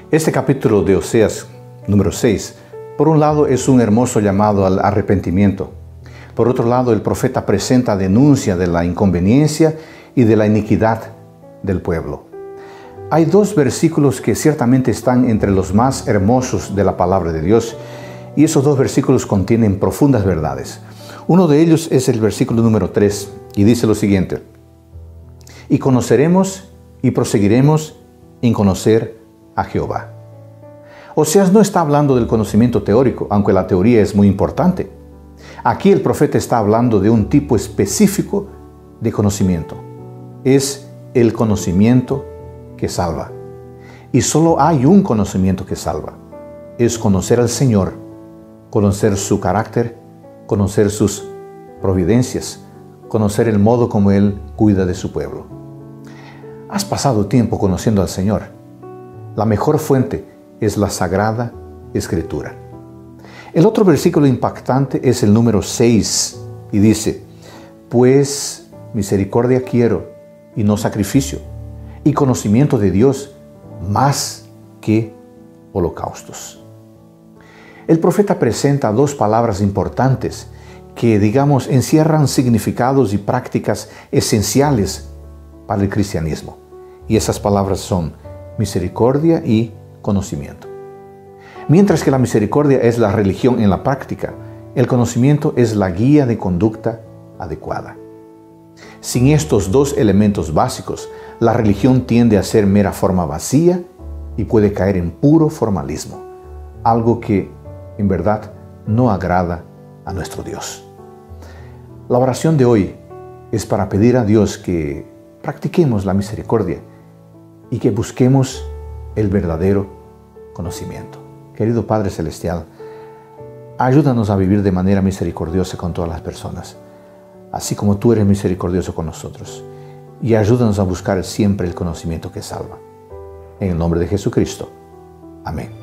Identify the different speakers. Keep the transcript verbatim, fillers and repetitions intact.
Speaker 1: Este capítulo de Oseas, número seis, por un lado es un hermoso llamado al arrepentimiento. Por otro lado, el profeta presenta denuncia de la inconveniencia y de la iniquidad del pueblo. Hay dos versículos que ciertamente están entre los más hermosos de la palabra de Dios, y esos dos versículos contienen profundas verdades. Uno de ellos es el versículo número tres, y dice lo siguiente: y conoceremos y proseguiremos en conocer a Jehová. Oseas no está hablando del conocimiento teórico, aunque la teoría es muy importante. Aquí el profeta está hablando de un tipo específico de conocimiento. Es el conocimiento que salva. Y solo hay un conocimiento que salva. Es conocer al Señor, conocer su carácter, conocer sus providencias, conocer el modo como Él cuida de su pueblo. ¿Has pasado tiempo conociendo al Señor? La mejor fuente es la Sagrada Escritura. El otro versículo impactante es el número seis y dice: pues misericordia quiero y no sacrificio, y conocimiento de Dios más que holocaustos. El profeta presenta dos palabras importantes que, digamos, encierran significados y prácticas esenciales para el cristianismo. Y esas palabras son misericordia y conocimiento. Mientras que la misericordia es la religión en la práctica, el conocimiento es la guía de conducta adecuada. Sin estos dos elementos básicos, la religión tiende a ser mera forma vacía y puede caer en puro formalismo, algo que en verdad no agrada a nuestro Dios. La oración de hoy es para pedir a Dios que practiquemos la misericordia y que busquemos el verdadero conocimiento. Querido Padre Celestial, ayúdanos a vivir de manera misericordiosa con todas las personas, así como tú eres misericordioso con nosotros, y ayúdanos a buscar siempre el conocimiento que salva. En el nombre de Jesucristo. Amén.